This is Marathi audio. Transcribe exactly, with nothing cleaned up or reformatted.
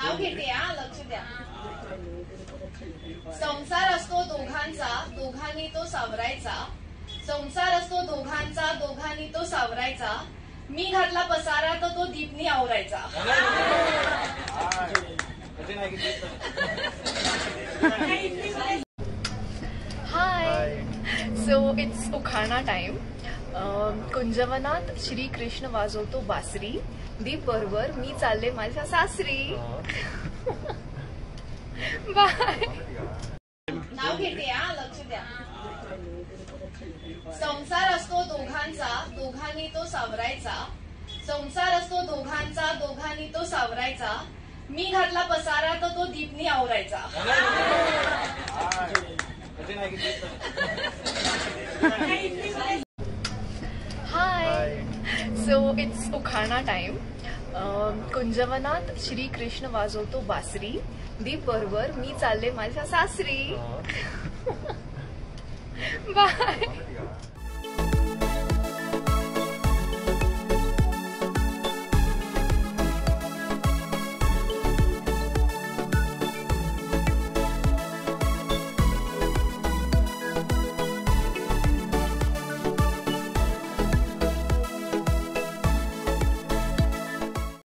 नाव घेते हा, लक्ष द्या. संसार असतो दोघांचा, दोघांनी तो सावरायचा. संसार असतो दोघांचा, दोघांनी तो सावरायचा. मी घातला पसारा तर तो दीपनी आवरायचा. हाय, सो इट्स उखाणा टाइम. कुंजवनात श्री कृष्ण वाजवतो बासरी. दीप बरोबर मी चालले माझ्या सासरी. बाय. नाव घेते हा, लक्ष द्या. संसार असतो दोघांचा, दोघांनी तो सावरायचा. संसार असतो दोघांचा, दोघांनी तो सावरायचा. मी घातला पसारा तर तो दीपनी आवरायचा. हाय, सो इट्स उखाणा टाइम. कुंजवनात श्री कृष्ण वाजवतो बासरी. दीप बरोबर मी चालले माझ्या सासरी. बाय.